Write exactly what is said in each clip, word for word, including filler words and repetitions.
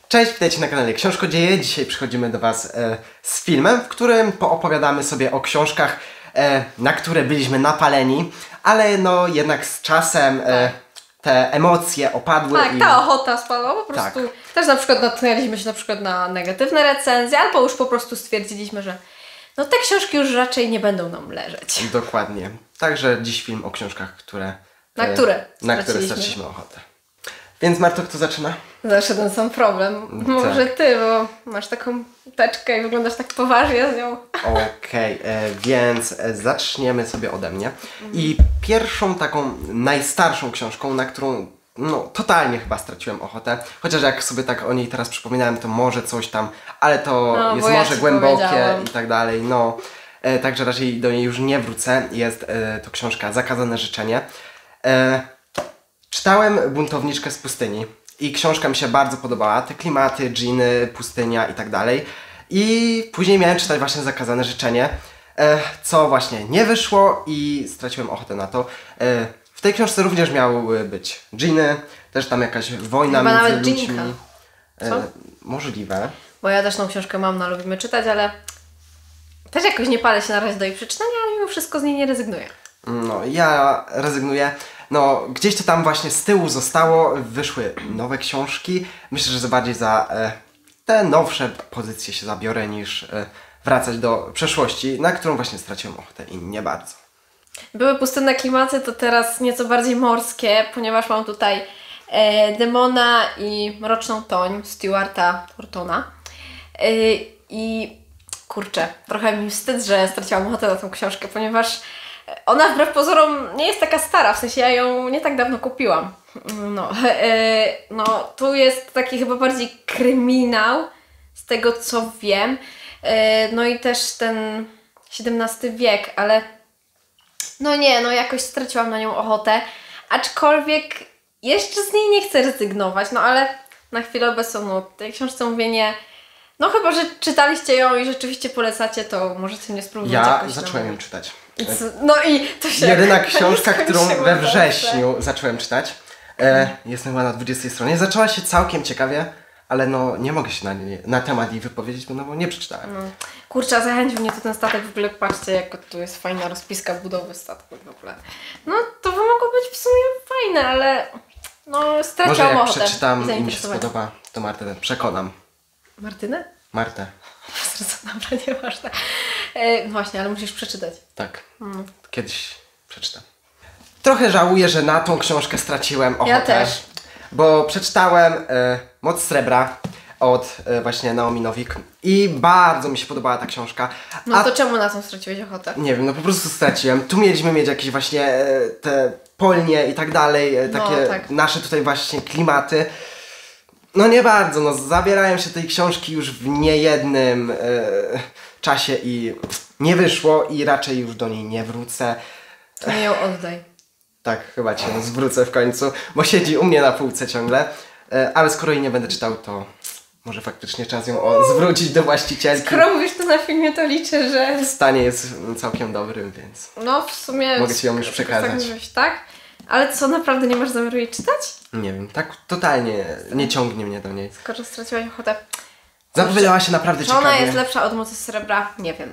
Cześć, witajcie na kanale Książkodzieje. Dzisiaj przychodzimy do Was e, z filmem, w którym poopowiadamy sobie o książkach, e, na które byliśmy napaleni, ale no jednak z czasem e, te emocje opadły. Tak, i... ta ochota spadła po prostu. Tak. Też na przykład natknęliśmy się na przykład na negatywne recenzje, albo już po prostu stwierdziliśmy, że no te książki już raczej nie będą nam leżeć. Dokładnie. Także dziś film o książkach, które... Na które Na które straciliśmy ochotę. Więc Marto, kto zaczyna? Zawsze ten sam problem. Może tak. ty, bo masz taką teczkę i wyglądasz tak poważnie z nią. Okej, okay, więc zaczniemy sobie ode mnie. I pierwszą taką najstarszą książką, na którą no totalnie chyba straciłem ochotę, chociaż jak sobie tak o niej teraz przypominałem, to może coś tam, ale to no, jest ja może głębokie i tak dalej, no. E, także raczej do niej już nie wrócę. Jest e, to książka Zakazane życzenie. E, czytałem Buntowniczkę z pustyni i książka mi się bardzo podobała. Te klimaty, dżiny, pustynia i tak dalej. I później miałem czytać właśnie Zakazane życzenie, e, co właśnie nie wyszło i straciłem ochotę na to. E, w tej książce również miały być dżiny, też tam jakaś wojna Chyba między nawet ludźmi. dżinka. E, Co? możliwe. Bo ja też tą książkę mam, no lubimy czytać, ale też jakoś nie palę się na razie do jej przeczytania, ale mimo wszystko z niej nie rezygnuję. No, ja rezygnuję. No, gdzieś to tam właśnie z tyłu zostało, wyszły nowe książki. Myślę, że za bardziej za e, te nowsze pozycje się zabiorę, niż e, wracać do przeszłości, na którą właśnie straciłem ochotę i nie bardzo. Były pustynne klimaty, to teraz nieco bardziej morskie, ponieważ mam tutaj e, Demona i Mroczną Toń Stuarta Thorntona. E, I kurczę, trochę mi wstyd, że straciłam ochotę na tą książkę, ponieważ ona wbrew pozorom nie jest taka stara, w sensie ja ją nie tak dawno kupiłam. No, e, no tu jest taki chyba bardziej kryminał, z tego co wiem. E, no i też ten siedemnasty wiek, ale no nie, no jakoś straciłam na nią ochotę. Aczkolwiek jeszcze z niej nie chcę rezygnować, no ale na chwilę obecną, no tej książce mówię nie. No chyba, że czytaliście ją i rzeczywiście polecacie, to możecie mnie spróbować Ja jakoś zacząłem tam... ją czytać. No i to się... Jedyna książka, którą skończyło we dobrze. wrześniu zacząłem czytać. E, jestem chyba na dwudziestej stronie. Zaczęła się całkiem ciekawie, ale no nie mogę się na, nie, na temat jej wypowiedzieć, bo, no, bo nie przeczytałem. No. Kurczę, zachęcił mnie to ten statek, w ogóle patrzcie, jak tu jest fajna rozpiska budowy statku w ogóle. No to by mogło być w sumie fajne, ale no straciłam Może jak ochotę. przeczytam i i mi się zainteresowanie. spodoba, to Martę przekonam. Martynę? Martę. Dobra, nieważne. E, no właśnie, ale musisz przeczytać. Tak. Hmm. Kiedyś przeczytam. Trochę żałuję, że na tą książkę straciłem ochotę. Ja też. Bo przeczytałem e, Moc Srebra od e, właśnie Naomi Nowik i bardzo mi się podobała ta książka. No A to czemu na tą straciłeś ochotę? nie wiem, no po prostu straciłem. Tu mieliśmy mieć jakieś właśnie e, te polnie i tak dalej, e, No, takie tak. nasze tutaj właśnie klimaty. No nie bardzo, no zabierałem się tej książki już w niejednym e, czasie i nie wyszło i raczej już do niej nie wrócę. To mi ją oddaj. Tak, chyba cię zwrócę w końcu, bo siedzi u mnie na półce ciągle, e, ale skoro jej nie będę czytał, to może faktycznie czas ją o, zwrócić do właścicielki. Skoro mówisz to na filmie, to liczę, że... W stanie jest całkiem dobrym, więc No w sumie... mogę ci ją już przekazać. Tak, mówisz, tak? Ale co, naprawdę nie masz zamiaru jej czytać? Nie wiem, tak totalnie nie ciągnie mnie do niej. Skoro straciłaś ochotę. Zapowiadała się naprawdę Czy ona ciekawie. jest lepsza od Mocy Srebra? Nie wiem.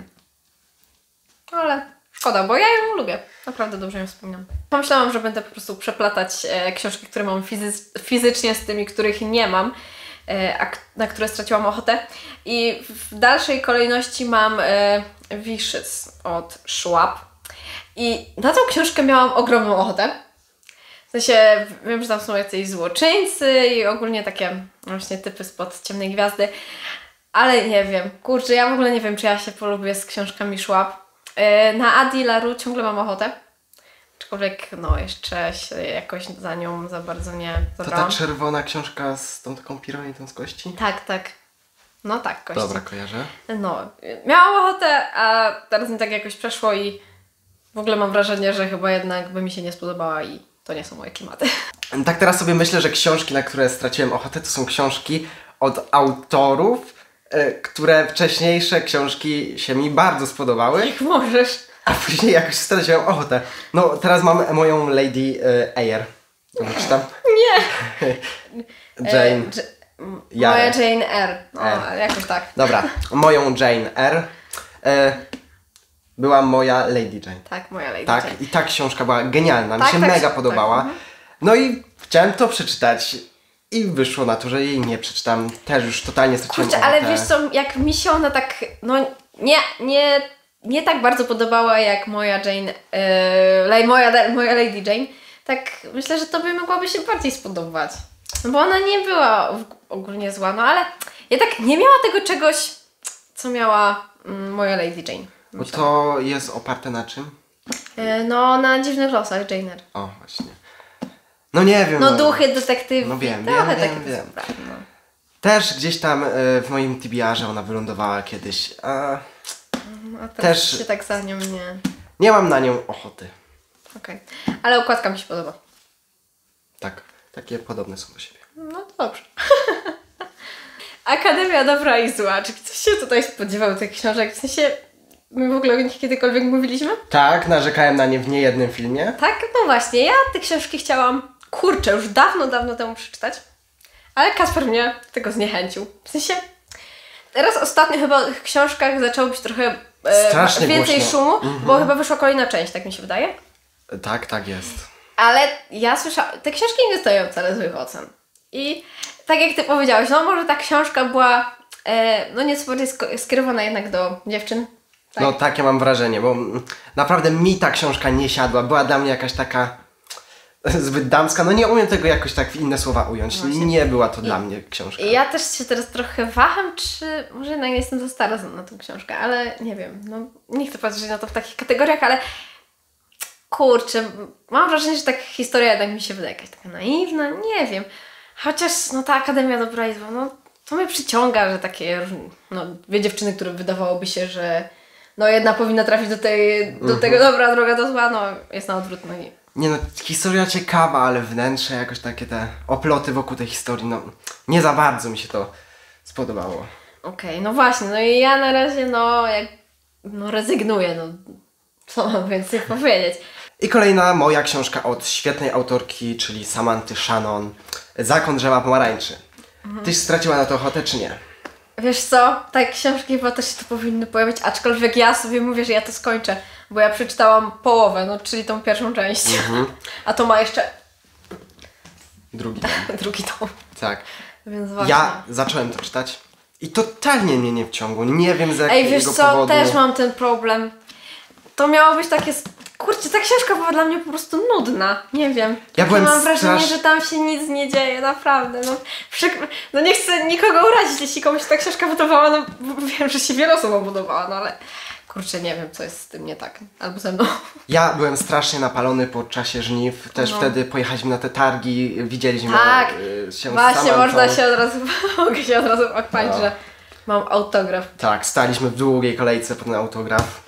Ale szkoda, bo ja ją lubię. Naprawdę dobrze ją wspominam. Pomyślałam, że będę po prostu przeplatać e, książki, które mam fizy- fizycznie z tymi, których nie mam, e, a k- na które straciłam ochotę. I w dalszej kolejności mam e, Wishes od Schwab. I na tą książkę miałam ogromną ochotę. W sensie, wiem, że tam są jacyś złoczyńcy i ogólnie takie właśnie typy spod Ciemnej Gwiazdy. Ale nie wiem, kurczę, ja w ogóle nie wiem, czy ja się polubię z książkami Schwab. Yy, na Adi Laru ciągle mam ochotę. Aczkolwiek, no, jeszcze się jakoś za nią za bardzo nie To zabrałam. ta czerwona książka z tą taką piramidą z kości? Tak, tak. No tak, kości. Dobra, kojarzę. No, miałam ochotę, a teraz mi tak jakoś przeszło i w ogóle mam wrażenie, że chyba jednak by mi się nie spodobała i to nie są moje klimaty. Tak teraz sobie myślę, że książki, na które straciłem ochotę, to są książki od autorów, e, które wcześniejsze książki się mi bardzo spodobały, Jak możesz. a później jakoś straciłem ochotę. No, teraz mam moją Lady e, Eyre. Dobrze czytam? Nie. Jane. E, J- Jarę. Moja Jane R. No, R. jakoś tak. Dobra, moją Jane R e, była moja Lady Jane. Tak, moja Lady Tak, Jane. i ta książka była genialna, Tak, mi się tak, mega tak, podobała. tak, mhm. No i chciałem to przeczytać i wyszło na to, że jej nie przeczytam. Też już totalnie straciłem Kurczę, ale ochotę. wiesz co, jak mi się ona tak, no nie, nie, nie tak bardzo podobała jak moja Jane, yy, moja, moja Lady Jane, tak myślę, że tobie mogłaby się bardziej spodobać. No bo ona nie była ogólnie zła, no ale ja tak nie miała tego czegoś, co miała mm, moja Lady Jane. Bo Myślę. to jest oparte na czym? Yy, no na dziwnych losach Jane'er. O, właśnie. No nie wiem. No duchy, detektywy, No wiem, trochę wiem, takie wiem, wiem. sprawy, no. Też gdzieś tam y, w moim T B R-ze ona wylądowała kiedyś. A A teraz Też- się tak za nią nie... nie mam na nią ochoty. Okej. Ale układka mi się podoba. Tak, takie podobne są do siebie. No to dobrze. Akademia Dobra i Zła. Czy ktoś się tutaj spodziewał tych książek? W sensie, my w ogóle o nich kiedykolwiek mówiliśmy? Tak, narzekałem na nie w niejednym filmie. Tak? No właśnie, ja te książki chciałam, kurczę, już dawno, dawno temu przeczytać. Ale Kasper mnie do tego zniechęcił. W sensie, teraz ostatnio chyba w książkach zaczęło być trochę e, Strasznie więcej głośno. szumu, Mhm. bo chyba wyszła kolejna część, tak mi się wydaje. Tak, tak jest. Ale ja słyszałam, te książki nie dostają wcale złych ocen. I tak jak ty powiedziałeś, no może ta książka była e, no nieco bardziej sk- skierowana jednak do dziewczyn. Tak? No takie mam wrażenie, bo mm, naprawdę mi ta książka nie siadła. Była dla mnie jakaś taka zbyt damska. No nie umiem tego jakoś tak w inne słowa ująć. Właśnie. Nie była to dla mnie książka. I ja też się teraz trochę waham, czy może jednak nie jestem za stara na tą książkę, ale nie wiem, no nie chcę patrzeć na to w takich kategoriach, ale kurczę, mam wrażenie, że taka historia jednak mi się wydaje jakaś taka naiwna, nie wiem. Chociaż no ta Akademia Dobra i Zła, no to mnie przyciąga, że takie różne, no dwie dziewczyny, które wydawałoby się, że no jedna powinna trafić do tej, do Mhm. tego dobra, a druga do zła, no jest na odwrót, no i Nie no, historia ciekawa, ale wnętrze, jakoś takie te oploty wokół tej historii, no nie za bardzo mi się to spodobało. okej, no właśnie, no i ja na razie no jak, no rezygnuję, no co mam więcej powiedzieć. I kolejna moja książka od świetnej autorki, czyli Samanty Shannon, Zakon drzewa pomarańczy. Mhm. Tyś straciła na to ochotę, czy nie? Wiesz co, te książki chyba też się tu powinny pojawić, aczkolwiek ja sobie mówię, że ja to skończę, bo ja przeczytałam połowę, no czyli tą pierwszą część, Mhm. a to ma jeszcze Drugi tom. drugi tom, Tak. więc właśnie. Ja zacząłem to czytać i totalnie mnie nie wciągło. Nie wiem z jakiego Ej, wiesz co, powodu. też mam ten problem. To miało być takie... Kurczę, ta książka była dla mnie po prostu nudna. Nie wiem. Ja byłem mam wrażenie, strasz- że tam się nic nie dzieje, naprawdę. No, przykro... no nie chcę nikogo urazić, jeśli komuś ta książka podobała, no bo wiem, że się wiele osobom podobała, no ale kurczę, nie wiem, co jest z tym nie tak. Albo ze mną. Ja byłem strasznie napalony po czasie żniw. Też No. wtedy pojechaliśmy na te targi, widzieliśmy Tak, y, się z Właśnie, Samantą. można się od razu, mogę się od razu pochwalić, No. że mam autograf. Tak, staliśmy w długiej kolejce po ten autograf.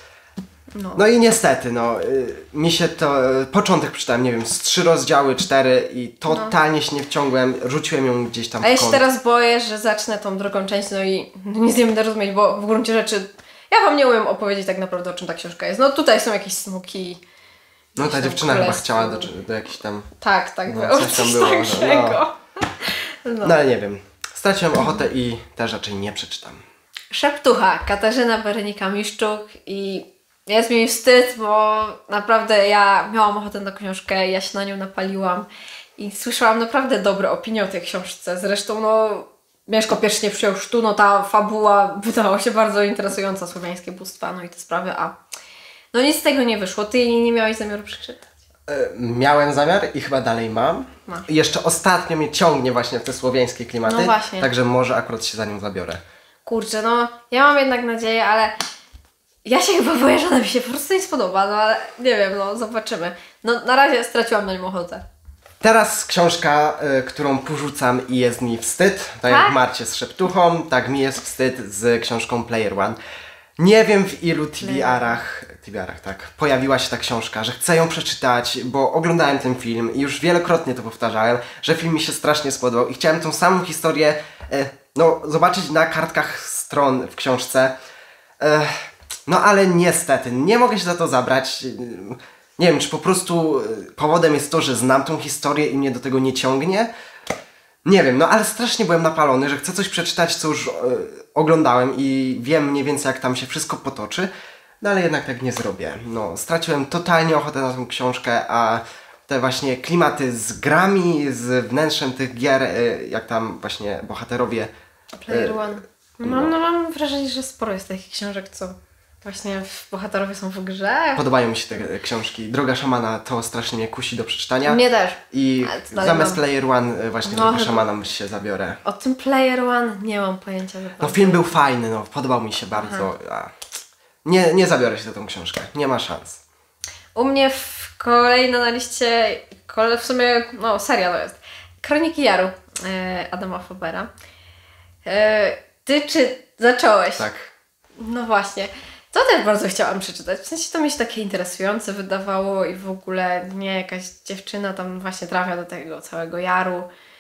No. No i niestety, no, y, mi się to, y, początek przeczytałem, nie wiem, z trzy rozdziały, cztery i totalnie się nie wciągłem, rzuciłem ją gdzieś tam A ja w się kąt. teraz boję, że zacznę tą drugą część, no i nic nie będę rozumieć, bo w gruncie rzeczy ja wam nie umiem opowiedzieć tak naprawdę, o czym ta książka jest. No tutaj są jakieś smoki. No ta tam dziewczyna chyba królestwo. chciała do, do jakichś tam, Tak, tak, No, było coś tam coś było, no. takiego. No. no ale nie wiem, straciłem ochotę i też raczej nie przeczytam. Szeptucha, Katarzyna Weronika Miszczuk i jest mi wstyd, bo naprawdę ja miałam ochotę na książkę, ja się na nią napaliłam i słyszałam naprawdę dobre opinie o tej książce. Zresztą no Mieszko pierwszy nie przyjął chrztu, no ta fabuła wydała się bardzo interesująca, słowiańskie bóstwa, no i te sprawy, a no nic z tego nie wyszło. Ty nie miałeś zamiaru przeczytać? E, Miałem zamiar i chyba dalej mam. Masz. I jeszcze ostatnio mnie ciągnie właśnie w te słowiańskie klimaty, No właśnie. także może akurat się za nią zabiorę. Kurczę, no ja mam jednak nadzieję, ale ja się chyba boję, że ona mi się po prostu nie spodoba, no ale nie wiem, no zobaczymy. No na razie straciłam na nią ochotę. Teraz książka, y, którą porzucam i jest mi wstyd. Tak, jak Tak? Marcie z Szeptuchą, tak mi jest wstyd z książką Player One. Nie wiem w ilu T B R-ach, T B R-ach tak, pojawiła się ta książka, że chcę ją przeczytać, bo oglądałem ten film i już wielokrotnie to powtarzałem, że film mi się strasznie spodobał i chciałem tą samą historię y, no, zobaczyć na kartkach stron w książce. Y, no ale niestety, nie mogę się za to zabrać. Y, Nie wiem, czy po prostu y, powodem jest to, że znam tą historię i mnie do tego nie ciągnie. Nie wiem, no ale strasznie byłem napalony, że chcę coś przeczytać, co już e, oglądałem i wiem mniej więcej, jak tam się wszystko potoczy, no ale jednak tak nie zrobię. No, straciłem totalnie ochotę na tą książkę, a te właśnie klimaty z grami, z wnętrzem tych gier, e, jak tam właśnie bohaterowie... Player e, One. Mam, no, mam wrażenie, że sporo jest takich książek, co właśnie bohaterowie są w grze. Podobają mi się te książki. Droga szamana to strasznie mnie kusi do przeczytania. Mnie też. I Ale to dalej zamiast mam. Player One e, właśnie No, Droga chyba- szamana się zabiorę. O tym Player One nie mam pojęcia. za No bardzo. film był fajny, no podobał mi się bardzo. A, nie, nie zabiorę się za tą książkę. Nie ma szans. U mnie w kolejna na liście, kole- w sumie, no serial to jest, Kroniki Jaru e, Adama Fabera. E, ty czy zacząłeś? Tak. No właśnie. To też bardzo chciałam przeczytać. W sensie to mi się takie interesujące wydawało i w ogóle nie jakaś dziewczyna tam właśnie trafia do tego całego jaru.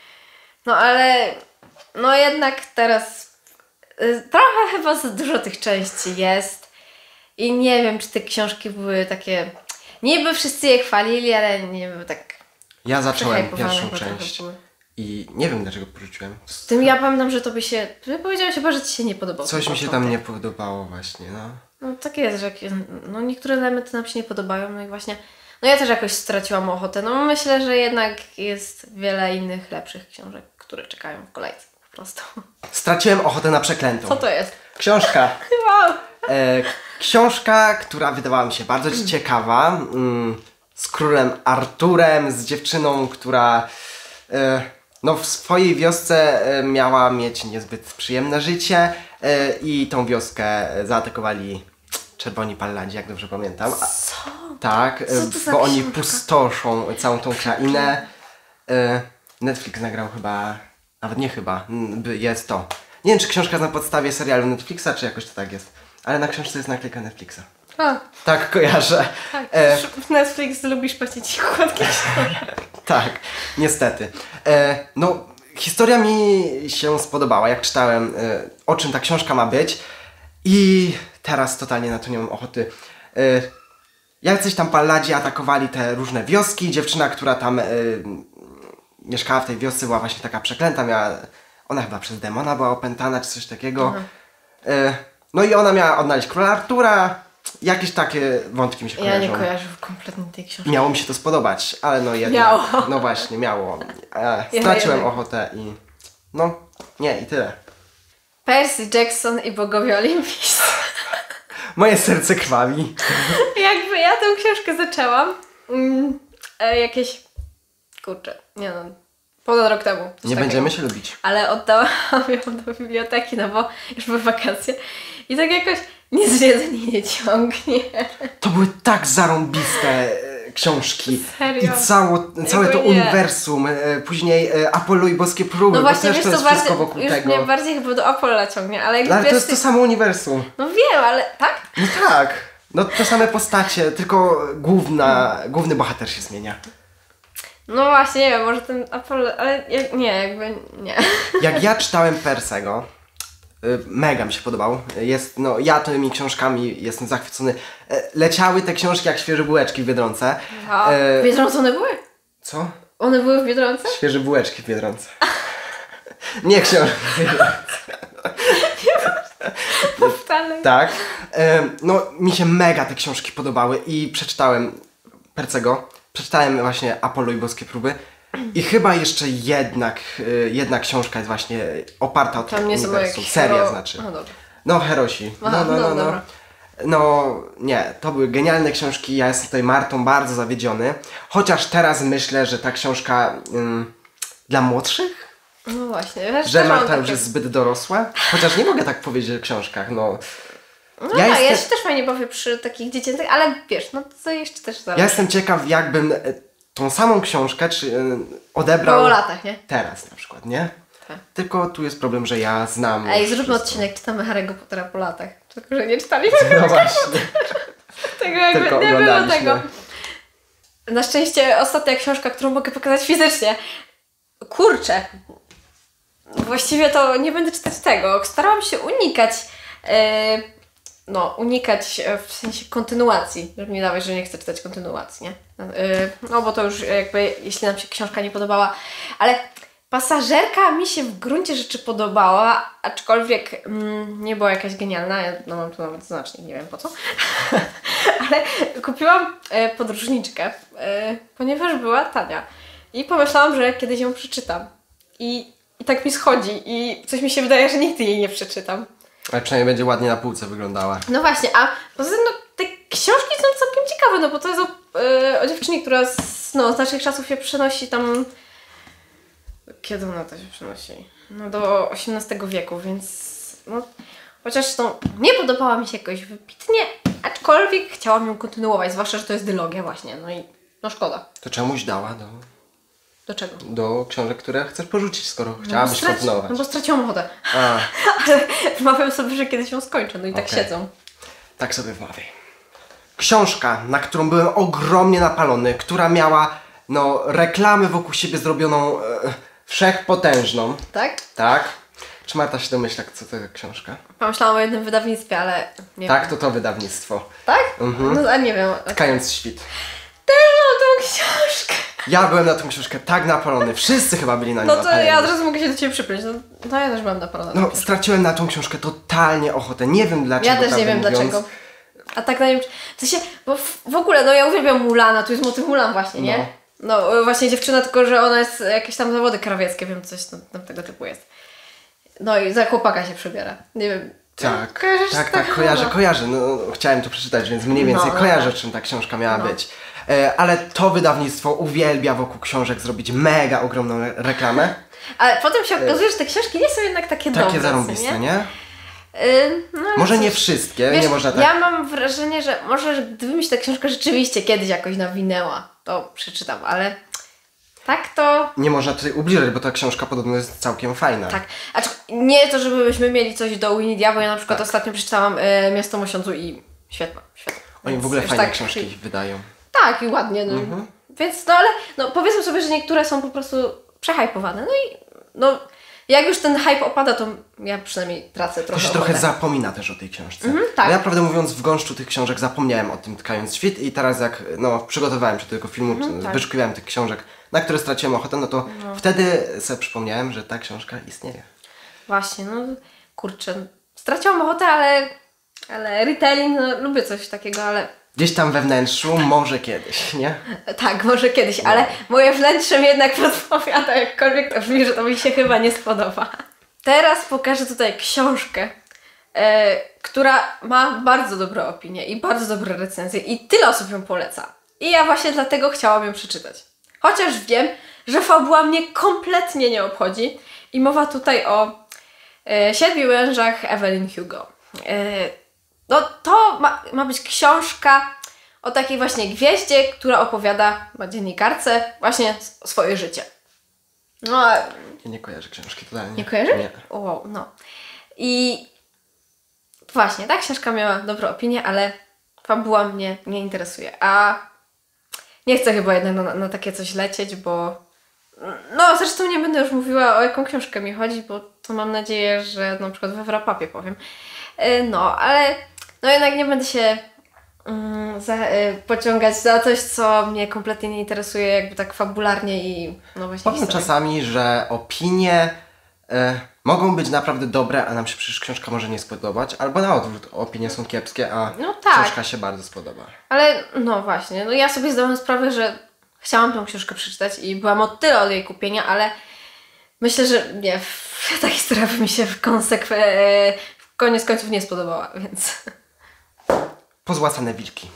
No ale no jednak teraz y, trochę chyba za dużo tych części jest i nie wiem, czy te książki były takie... Niby wszyscy je chwalili, ale nie wiem, tak Ja zacząłem przehypowane pierwszą chyba trochę część były. i nie wiem dlaczego porzuciłem. Z tym ja pamiętam, że to by się... Ty powiedziałeś chyba, że ci się nie podobało. Coś ten mi się tam początek. nie podobało właśnie, no. No tak jest, że jak, no, niektóre elementy nam się nie podobają, no i właśnie, no ja też jakoś straciłam ochotę. No myślę, że jednak jest wiele innych lepszych książek, które czekają w kolejce po prostu. Straciłem ochotę na Przeklętą. Co to jest? Książka. Wow. E, książka, która wydawała mi się bardzo ciekawa. Mm, z królem Arturem, z dziewczyną, która e, no, w swojej wiosce e, miała mieć niezbyt przyjemne życie e, i tą wioskę zaatakowali czerwoni palladzi, jak dobrze pamiętam. A, Co? tak, e, Co to za bo oni książka? pustoszą całą tą krainę. E, Netflix nagrał chyba, nawet nie chyba, n- by- jest to. Nie wiem, czy książka jest na podstawie serialu Netflixa, czy jakoś to tak jest. Ale na książce jest naklejka Netflixa. A, Tak, kojarzę. tak. E, Netflix lubisz płacić okładki książek. tak, niestety. E, no, historia mi się spodobała, jak czytałem, e, o czym ta książka ma być. I teraz totalnie na to nie mam ochoty. E, jacyś tam palladzi atakowali te różne wioski. Dziewczyna, która tam e, mieszkała w tej wiosce, była właśnie taka przeklęta. Miała, ona chyba przez demona była opętana, czy coś takiego. E, no i ona miała odnaleźć króla Artura. Jakieś takie wątki mi się Ja nie kojarzą. kojarzę kompletnie tej książki. Miało mi się to spodobać, ale no jednak. Miało. No właśnie, miało. E, Ja straciłem jednak. ochotę i no, nie, i tyle. Percy Jackson i bogowie olimpijscy. Moje serce krwawi. Jakby ja tę książkę zaczęłam mm, e, jakieś, kurczę, nie no, ponad rok temu. coś Nie takiego. będziemy się lubić. Ale oddałam ją do biblioteki, no bo już były wakacje i tak jakoś nic z jedzenia nie ciągnie. To były tak zarąbiste e, książki. Serio? I cało, całe to Jakby nie. uniwersum. E, później e, Apollo i boskie próby, No bo właśnie, też wiesz to co, jest bardziej, wszystko wokół już tego. mnie bardziej chyba do Apolla ciągnie, ale jakby Ale to wiesz, jest to samo uniwersum. no wiem, ale tak? No tak. No te same postacie, tylko główna, główny bohater się zmienia. No właśnie, nie wiem, może ten Apollo, ale jak, nie, jakby nie. Jak ja czytałem Persego, y, mega mi się podobał. Jest, no, ja tymi książkami jestem zachwycony. E, Leciały te książki jak świeże bułeczki w Biedronce. A E, w Biedronce one były? Co? One były w Biedronce? Świeże bułeczki w Biedronce. Nie książki. Wcale. Tak. E, no, mi się mega te książki podobały i przeczytałem Persego. Przeczytałem właśnie Apollo i boskie próby. I chyba jeszcze jednak, y, jedna książka jest właśnie oparta o to Tam nie są uniwersum. jakieś Seria hero- znaczy. No dobra. No, Herosi. No, Aha, no, no, no, no. dobra. No, nie, to były genialne książki. Ja jestem tutaj Martą bardzo zawiedziony. Chociaż teraz myślę, że ta książka ym, dla młodszych? No właśnie, wiesz, Że też mam Marta już takie- jest zbyt dorosła? Chociaż nie mogę tak powiedzieć o książkach, no. No Ja ja, ja jestem- się też fajnie bawię przy takich dziecięcych, ale wiesz, no to jeszcze też zależy. Ja jestem ciekaw, jakbym e, tą samą książkę czy, y, odebrał Po latach, nie? teraz na przykład, nie? Tak. Tylko tu jest problem, że ja znam. Ej, już zróbmy wszystko. odcinek, czytamy Harry'ego Pottera po latach. Tylko, że nie czytaliśmy No właśnie. tego, jakby Tylko nie było oglądaliśmy. tego. Na szczęście ostatnia książka, którą mogę pokazać fizycznie. Kurczę. Właściwie to nie będę czytać tego. Starałam się unikać e, no, unikać e, w sensie kontynuacji. Żeby nie dawać, że nie chcę czytać kontynuacji, nie? E, no bo to już jakby, jeśli nam się książka nie podobała. Ale pasażerka mi się w gruncie rzeczy podobała, aczkolwiek mm, nie była jakaś genialna. Ja no, mam tu nawet znacznik, nie wiem po co. Ale kupiłam e, podróżniczkę, e, ponieważ była tania. I pomyślałam, że kiedyś ją przeczytam. I, I tak mi schodzi. I coś mi się wydaje, że nigdy jej nie przeczytam. Ale przynajmniej będzie ładnie na półce wyglądała. No właśnie, a poza tym no, te książki są całkiem ciekawe, no bo to jest o, e, o dziewczynie, która z, no, z naszych czasów się przenosi tam... Kiedy ona to się przenosi? No do osiemnastego wieku, więc no, chociaż no, nie podobała mi się jakoś wybitnie, aczkolwiek chciałam ją kontynuować, zwłaszcza, że to jest dylogia właśnie, no i no szkoda. To czemuś dała do, Do czego? do książek, które chcesz porzucić, skoro chciałabyś straci- kontynuować. No bo straciłam ochotę. A, Ale wmawiam sobie, że kiedyś ją skończę, no i tak Okej. siedzą. tak sobie wmawiaj. Książka, na którą byłem ogromnie napalony, która miała no reklamy wokół siebie zrobioną e, wszechpotężną. Tak? Tak? Czy Marta się domyśla, co to za książka? Pomyślałam o jednym wydawnictwie, ale nie Tak, wiem. to to wydawnictwo. Tak? Mhm. No a nie wiem. Tkając świt. Też mam tą książkę. Ja byłem na tą książkę tak napalony. Wszyscy chyba byli na nią No to napaleni. ja od razu mogę się do Ciebie przypiąć. No, no ja też byłam napalona. No, straciłem na tą książkę totalnie ochotę. Nie wiem dlaczego. Ja też nie wiem prawdę mówiąc. dlaczego. A tak na nim... W sensie, bo w, w ogóle, no ja uwielbiam Mulana, tu jest motyw Mulan właśnie, nie? No. No właśnie dziewczyna, tylko że ona jest jakieś tam zawody krawieckie, wiem, coś tam, tam tego typu jest. No i za chłopaka się przebiera. Nie wiem. Tak, Kojarzysz tak, to? tak, kojarzę, kojarzę. No, chciałem to przeczytać, więc mniej więcej No, no, kojarzę, tak. czym ta książka miała No. być. E, ale to wydawnictwo uwielbia wokół książek zrobić mega ogromną re- reklamę. Ale potem się okazuje, że te książki nie są jednak takie, Takie dobre, zarąbiste, co nie? nie? Yy, no, ale Może nie cóż. wszystkie, Wiesz, nie można tak... ja mam wrażenie, że może że gdyby mi się ta książka rzeczywiście kiedyś jakoś nawinęła, to przeczytam, ale tak to... Nie można tutaj ubliżać, bo ta książka podobno jest całkiem fajna. Tak. Acz nie to, żebyśmy mieli coś do Winnie Dia, bo ja na przykład Tak. ostatnio przeczytałam e, Miasto Mosiądzu i świetna, świetna. Oni w Więc ogóle już fajne tak- książki wydają. Tak, i ładnie. No. Mhm. Więc no ale no, powiedzmy sobie, że niektóre są po prostu przehypowane. No i no, jak już ten hype opada, to ja przynajmniej tracę To trochę się trochę ochotę. zapomina też o tej książce. Mhm, tak. No ja prawdę mówiąc w gąszczu tych książek zapomniałem o tym Tkając świt i teraz jak no, przygotowałem się do tego filmu, Mhm, tak. wyszukiwałem tych książek, na które straciłem ochotę, no to wtedy sobie przypomniałem, że ta książka istnieje. Właśnie, no kurczę. Straciłam ochotę, ale, ale retelling, no lubię coś takiego, ale Gdzieś tam we wnętrzu, może kiedyś, nie? tak, może kiedyś, No. ale moje wnętrze mi jednak podpowiada, jakkolwiek to brzmi, że to mi się chyba nie spodoba. Teraz pokażę tutaj książkę, e, która ma bardzo dobre opinie i bardzo dobre recenzje i tyle osób ją poleca. I ja właśnie dlatego chciałam ją przeczytać. Chociaż wiem, że fabuła mnie kompletnie nie obchodzi i mowa tutaj o e, Siedmiu mężach Evelyn Hugo. E, no to ma, ma być książka o takiej właśnie gwieździe, która opowiada ma dziennikarce właśnie s- swoje życie. No, a Ja nie kojarzę książki totalnie. nie kojarzysz? Nie. O, wow, no. I właśnie, ta książka miała dobre opinie, ale fabuła mnie nie interesuje. A nie chcę chyba jednak na, na takie coś lecieć, bo no zresztą nie będę już mówiła, o jaką książkę mi chodzi, bo to mam nadzieję, że na przykład we wrapapie powiem. E, No, ale no jednak nie będę się mm, za, e, pociągać za coś, co mnie kompletnie nie interesuje, jakby tak fabularnie i no właśnie Powiem historię. czasami, że opinie e, mogą być naprawdę dobre, a nam się przecież książka może nie spodobać, albo na odwrót, opinie są kiepskie, a No tak. książka się bardzo spodoba. Ale no właśnie, no ja sobie zdałam sprawę, że chciałam tą książkę przeczytać i byłam o tyle od jej kupienia, ale myślę, że nie, ta historia by mi się w konsekwe... w koniec końców nie spodobała, więc... Pozłacane wilki.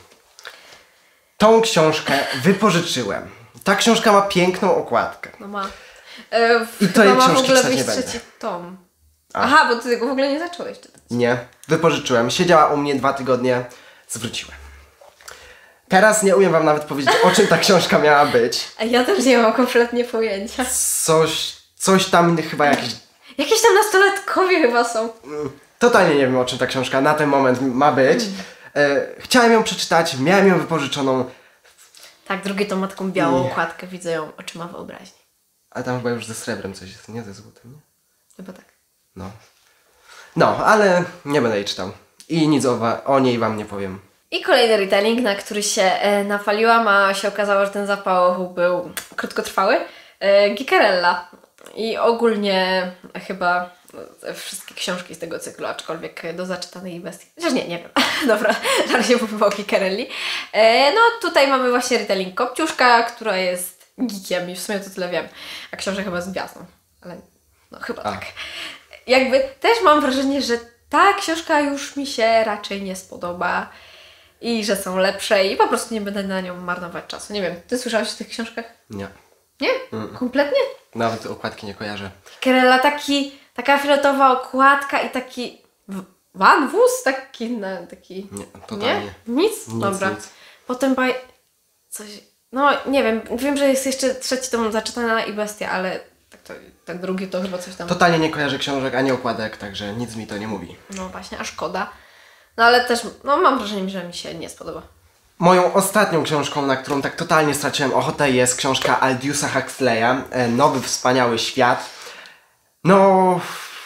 Tą książkę wypożyczyłem. Ta książka ma piękną okładkę. No ma... E, w, I to chyba jej ma w książki ogóle czytać wyjść nie trzeci będę. tom. A. Aha, bo ty tego w ogóle nie zacząłeś czytać. Nie, wypożyczyłem. Siedziała u mnie dwa tygodnie, zwróciłem. Teraz nie umiem wam nawet powiedzieć, o czym ta książka miała być. A ja też nie mam kompletnie pojęcia. Coś, coś tam chyba jakiś... Jakieś tam nastolatkowie chyba są. Totalnie nie wiem, o czym ta książka na ten moment ma być. E, chciałem ją przeczytać, miałem ją wypożyczoną, Tak, drugie to ma taką białą Nie. okładkę, widzę ją oczyma wyobraźni. a tam chyba już ze srebrem coś jest, nie ze złotem, nie? Chyba tak. No. No, ale nie będę jej czytał. I nic o, wa- o niej wam nie powiem. I kolejny retelling, na który się e, napaliłam, a się okazało, że ten zapał był krótkotrwały. E, Gikerella. I ogólnie chyba wszystkie książki z tego cyklu, aczkolwiek do zaczytanej bestii. Chociaż nie, nie wiem. Dobra, żal się mówił o Kikerelli. E, no tutaj mamy właśnie retelling Kopciuszka, która jest geekiem i w sumie to tyle wiem. A książek chyba z gwiazdą. Ale no chyba A. tak. Jakby też mam wrażenie, że ta książka już mi się raczej nie spodoba i że są lepsze i po prostu nie będę na nią marnować czasu. Nie wiem, ty słyszałeś o tych książkach? Nie. Nie? Mm. Kompletnie? Nawet okładki nie kojarzę. Kerela taki, taka fioletowa okładka i taki w- van, wóz, taki, na, taki... Nie, totalnie. Nie? Nic? Nic, Dobra. nic. Potem baj... coś... No, nie wiem, wiem, że jest jeszcze trzeci tom Zaczytana i Bestia, ale tak, to, tak drugi to chyba coś tam... Totalnie nie kojarzę książek ani okładek, także nic mi to nie mówi. No właśnie, a szkoda. No ale też, no mam wrażenie, że mi się nie spodoba. Moją ostatnią książką, na którą tak totalnie straciłem ochotę, jest książka Aldiusa Huxleya, e, Nowy Wspaniały Świat. No,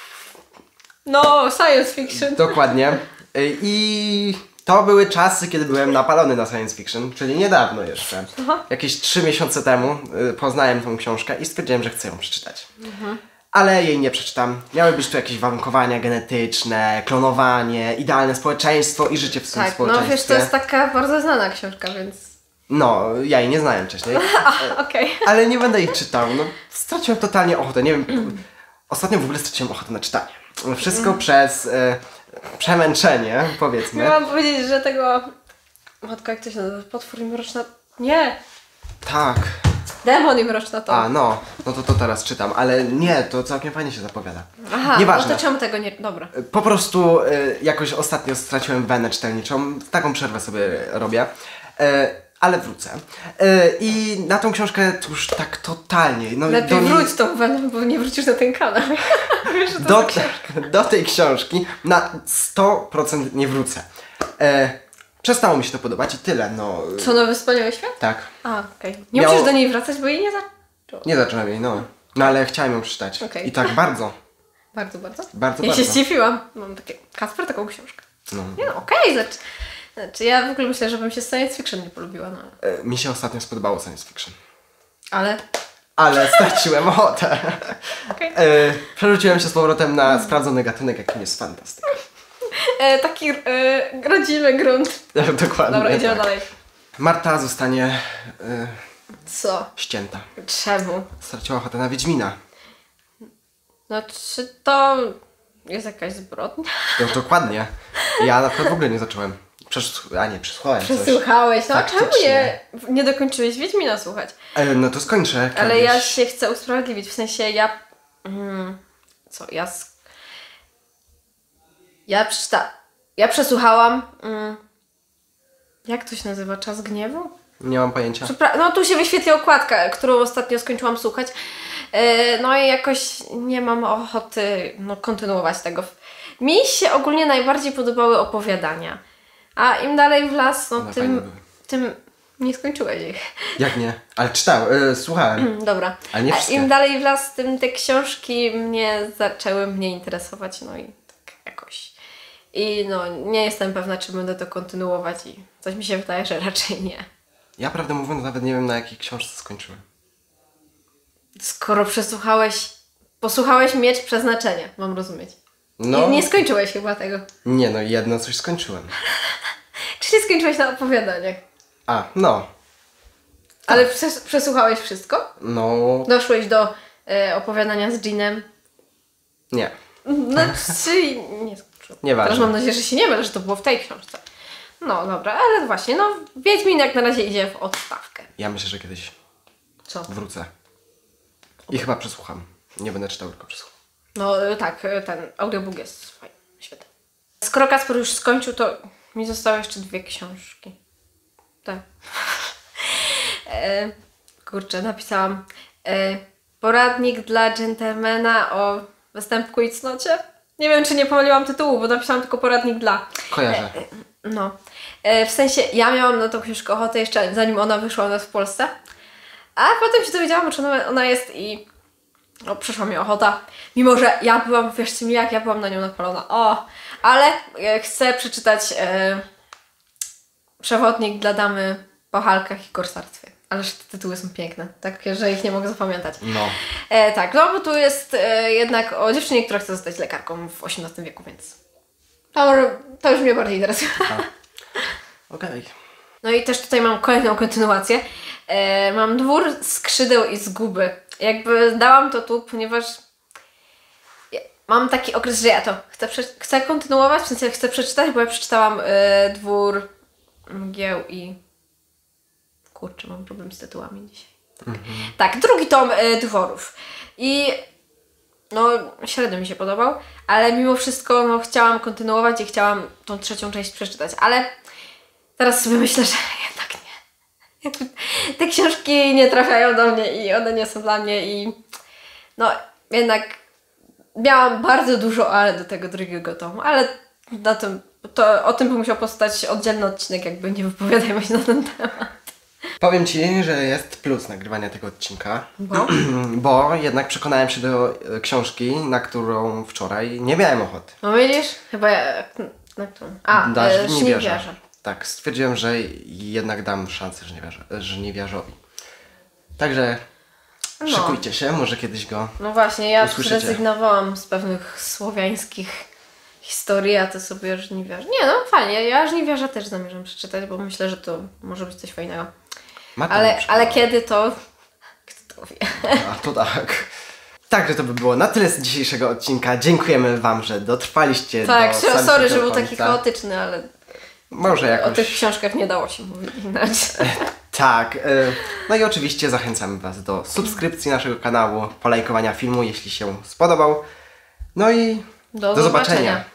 No, science fiction. dokładnie. E, I to były czasy, kiedy byłem napalony na science fiction, czyli niedawno jeszcze. Aha. Jakieś trzy miesiące temu e, poznałem tą książkę i stwierdziłem, że chcę ją przeczytać. Ale jej nie przeczytam. Miały być tu jakieś warunkowania genetyczne, klonowanie, idealne społeczeństwo i życie w tym Tak, no społeczeństwie. wiesz, to jest taka bardzo znana książka, więc... No, ja jej nie znałem wcześniej. A, okej. Ale nie będę ich czytał. No, straciłem totalnie ochotę. Nie wiem, ostatnio w ogóle straciłem ochotę na czytanie. Wszystko przez e, przemęczenie, powiedzmy. Miałam powiedzieć, że tego... Matka, jak to się nazywa? Potwór i mroczna... Nie! Tak. Demon i mroczna to. A, no. No to to teraz czytam. Ale nie, to całkiem fajnie się zapowiada. Aha, Nieważne. no to czemu tego nie... Dobra. Po prostu e, jakoś ostatnio straciłem wenę czytelniczą. Taką przerwę sobie robię. E, ale wrócę. E, I na tą książkę to już tak totalnie. No, Lepiej do niej- wróć tą weną, bo nie wrócisz na ten kanał. Wiesz, że to do, za książka. do tej książki na sto procent nie wrócę. E, przestało mi się to podobać i tyle, no. Co, Nowy Wspaniały Świat? Tak, A, okej. Nie Miało- musisz do niej wracać, bo jej nie zaczął. nie zacząłem jej, no. No ale chciałem ją przeczytać. Okej. I tak bardzo, Bardzo, bardzo. bardzo, Ja bardzo. się zdziwiłam. Mam takie... Kasper taką książkę. No. Nie no, okej, znaczy... Znaczy ja w ogóle myślę, że bym się science fiction nie polubiła, no. E, mi się ostatnio spodobało science fiction. Ale... Ale straciłem ochotę. Okej. E, przerzuciłem się z powrotem na sprawdzony gatunek, jakim jest fantastyka. E, taki e, rodzimy grunt. Dokładnie. Dobra, idziemy tak. dalej. Marta zostanie e, Co? ścięta. Czemu? Straciła ochotę na Wiedźmina. No czy to jest jakaś zbrodnia? No, dokładnie. Ja na przykład w ogóle nie zacząłem. Przesz... A nie, przesłuchałem coś. Przesłuchałeś, no czemu Faktycznie. nie, nie dokończyłeś Wiedźmina słuchać? E, no to skończę. Ale kiedyś. ja się chcę usprawiedliwić, w sensie ja... Mm, co, ja... sk- Ja przeczyta... Ja przesłuchałam... Mm, jak to się nazywa? Czas gniewu? Nie mam pojęcia. Przepra- no tu się wyświetli okładka, którą ostatnio skończyłam słuchać. Yy, no i jakoś nie mam ochoty no, kontynuować tego. Mi się ogólnie najbardziej podobały opowiadania. A im dalej w las, no One fajne tym, były. tym nie skończyłeś ich. Jak nie? Ale czytałem, e, słuchałem. Dobra. Ale nie A wszystkie. im dalej w las, tym te książki mnie zaczęły mnie interesować, no i tak jakoś. I no nie jestem pewna, czy będę to kontynuować i coś mi się wydaje, że raczej nie. Ja prawdę mówiąc nawet nie wiem, na jakiej książce skończyłem. Skoro przesłuchałeś, posłuchałeś Miecz Przeznaczenia, mam rozumieć. No, Nie, nie skończyłeś chyba tego. nie no, jedno coś skończyłem. Czyli skończyłeś na opowiadaniach. A, no. Ale przes- przesłuchałeś wszystko? No, Doszłeś do e, opowiadania z Jeanem? nie. No, czyli nie skończyłem. Nieważne. Teraz mam nadzieję, że się nie mylę, że to było w tej książce. No dobra, ale właśnie, no Wiedźmin jak na razie idzie w odstawkę. Ja myślę, że kiedyś Co? wrócę. I chyba przesłucham. Nie będę czytał, tylko przesłucham. No e, tak, e, ten audiobook jest fajny, świetny. Skoro Kasper już skończył, to mi zostały jeszcze dwie książki. Tak. e, kurczę, napisałam e, poradnik dla dżentelmena o występku i cnocie. Nie wiem, czy nie pomyliłam tytułu, bo napisałam tylko poradnik dla. Kojarzę. No. E, w sensie, ja miałam na tą książkę ochotę jeszcze zanim ona wyszła u nas w Polsce. A potem się dowiedziałam, o czym ona, ona jest i no, przyszła mi ochota. Mimo, że ja byłam, wierzcie mi jak, ja byłam na nią napalona. O, ale e, chcę przeczytać e, przewodnik dla damy po halkach i korsarstwie. Ależ te tytuły są piękne, tak, że ich nie mogę zapamiętać. No. E, tak, no bo tu jest e, jednak o dziewczynie, która chce zostać lekarką w osiemnastym wieku, więc to, to już mnie bardziej interesuje. Okej. Okay. No i też tutaj mam kolejną kontynuację. E, mam Dwór skrzydeł i zguby. Jakby dałam to tu, ponieważ ja mam taki okres, że ja to chcę, prze- chcę kontynuować, w sensie chcę przeczytać, bo ja przeczytałam e, Dwór mgieł i... Kurczę, mam problem z tytułami dzisiaj. Mhm. Tak, drugi tom e, Dworów. I no średnio mi się podobał, ale mimo wszystko no, chciałam kontynuować i chciałam tą trzecią część przeczytać, ale teraz sobie myślę, że jednak nie. Jakby te książki nie trafiają do mnie i one nie są dla mnie i no jednak miałam bardzo dużo ale do tego drugiego tomu, ale na tym, to, o tym by musiał powstać oddzielny odcinek, jakby nie wypowiadajmy się na ten temat. Powiem Ci, że jest plus nagrywania tego odcinka, Bo? bo jednak przekonałem się do e, książki, na którą wczoraj nie miałem ochoty. No widzisz? Chyba ja... Na którą? A, Dasz e, żniwiarza. Żniwiarza. Tak, stwierdziłem, że jednak dam szansę żniwiarza, żniwiarzowi. Także No. szykujcie się, może kiedyś go No właśnie, ja usłyszycie. zrezygnowałam z pewnych słowiańskich historii, a to sobie żniwiarz. Nie no, fajnie, ja żniwiarza też zamierzam przeczytać, bo myślę, że to może być coś fajnego. Mata Ale, mi ale przypomniała. kiedy to... Kto to wie? A to tak. Także to by było na tyle z dzisiejszego odcinka. Dziękujemy Wam, że dotrwaliście Tak, do sorry, samego sorry, że był końca. taki chaotyczny, ale Może jakoś... o tych książkach nie dało się mówić inaczej. Tak. y, No i oczywiście zachęcamy Was do subskrypcji naszego kanału, polajkowania filmu, jeśli się spodobał. No i Do do zobaczenia. zobaczenia.